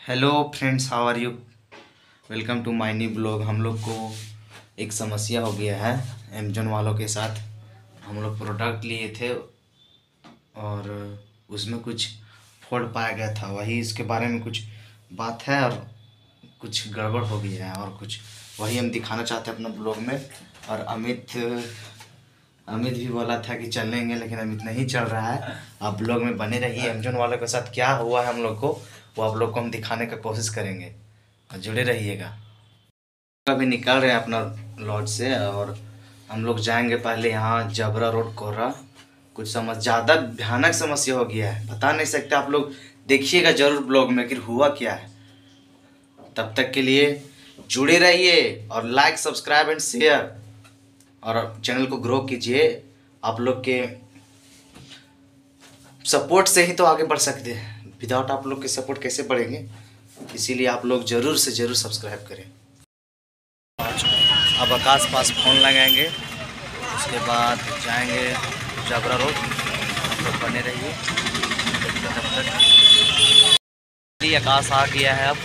Hello friends, how are you. Welcome to my new blog. हम लोग को एक समस्या हो गया है अमेजोन वालों के साथ। हम लोग प्रोडक्ट लिए थे और उसमें कुछ फॉल्ट पाया गया था। वही इसके बारे में कुछ बात है और कुछ गड़बड़ हो गई है और कुछ वही हम दिखाना चाहते हैं अपना ब्लॉग में। और अमित भी बोला था कि चलेंगे, लेकिन अमित नहीं चल रहा है। आप ब्लॉग में बने रहिए। अमेजोन वालों के साथ क्या हुआ है हम लोग को, वो आप लोग को हम दिखाने का कोशिश करेंगे और जुड़े रहिएगा। अभी निकल रहे हैं अपना लॉज से और हम लोग जाएंगे पहले यहाँ जबरा रोड कोर्रा। कुछ ज़्यादा भयानक समस्या हो गया है, बता नहीं सकते। आप लोग देखिएगा जरूर ब्लॉग में कि हुआ क्या है। तब तक के लिए जुड़े रहिए और लाइक सब्सक्राइब एंड शेयर और चैनल को ग्रो कीजिए। आप लोग के सपोर्ट से ही तो आगे बढ़ सकते हैं। विदाउट आप लोग के सपोर्ट कैसे बढ़ेंगे, इसीलिए आप लोग ज़रूर से ज़रूर सब्सक्राइब करें। अब आकाश पास फ़ोन लगाएंगे, उसके बाद जाएंगे जबरा रोड। आप लोग बने रहिए तब तक। आकाश आ गया है।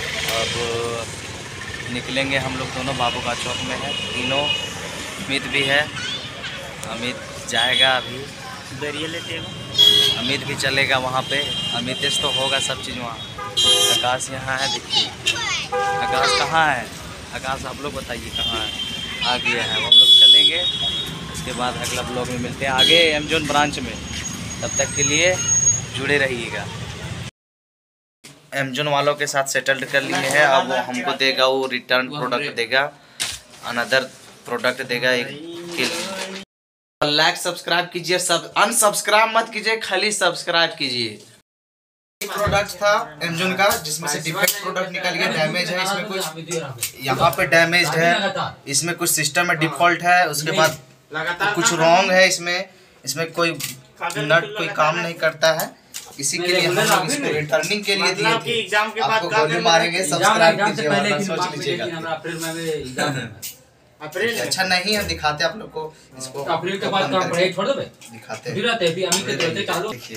अब निकलेंगे हम लोग दोनों। बाबू का चौक में है तीनों। अमित भी है, अमित जाएगा अभी दरिया लेते हैं। अमित भी चलेगा वहाँ पे। अमितेश तो होगा सब चीज़ वहाँ। आकाश यहाँ है, देखिए आकाश कहाँ है। आकाश आप लोग बताइए कहाँ है। आ गया है। हम लोग चलेंगे, उसके बाद अगला ब्लॉग में मिलते हैं आगे अमेजोन ब्रांच में। तब तक के लिए जुड़े रहिएगा। अमेजोन वालों के साथ सेटल्ड कर लिए हैं। अब वो हमको देगा, वो रिटर्न प्रोडक्ट देगा, अनदर प्रोडक्ट देगा एक। लाइक सब्सक्राइब कीजिए, सब अनसब्सक्राइब मत कीजिए, खाली सब्सक्राइब कीजिए। प्रोडक्ट था अमेजोन का जिसमें से डिफेक्ट प्रोडक्ट निकल गया। डैमेज है इसमें, कुछ यहाँ पे डैमेज है, इसमें कुछ सिस्टम में डिफॉल्ट है। उसके बाद तो कुछ रॉन्ग है इसमें कोई नट कोई काम नहीं करता है। इसी के लिए हम लोग इसको रिटर्निंग के लिए दिए थे। आपको गोली मारेंगे, सब्सक्राइब कीजिए वरना सोच लीजिएगा। अच्छा नहीं है, दिखाते आप लोग को इसको। अप्रैल के बाद काम पड़े छोड़ दो बे, दिखाते हैं। देखिए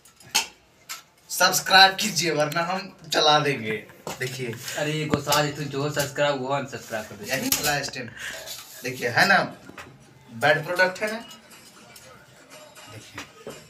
सब्सक्राइब कीजिए वरना हम चला देंगे। देखिए अरे को साज तू जो सब्सक्राइब वो अनसब्सक्राइब कर दे। यही वाला स्टेम देखिए है ना, बैड प्रोडक्ट है ना। देखिए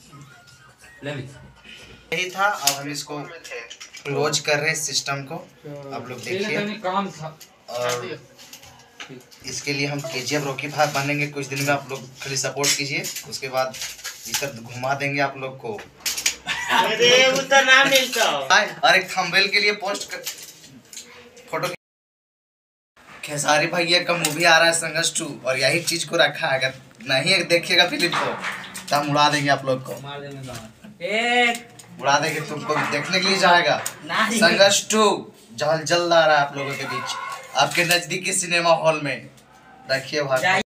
ले भी यही था। अब हम इसको क्लोज कर रहे हैं सिस्टम को। आप लोग देखिए। काम था और इसके लिए हम केजीएफ रॉकी भाई बनेंगे कुछ दिन में। आप लोग खाली सपोर्ट कीजिए, उसके बाद इधर घुमा देंगे आप लोग को। अरे उधर ना मिलता। और एक थंबनेल के लिए पोस्ट कर फोटो। खेसारी भैया का मूवी आ रहा है संघर्ष 2 और यही चीज को रखा है। अगर नहीं देखिएगा फिल्म को तो हम उड़ा देंगे आप लोग को। उड़ा देंगे, तुमको देखने के लिए जाएगा। संघर्ष 2 जल्द आ रहा है आप लोगों के बीच, आपके नजदीकी सिनेमा हॉल में। रखिए भाई।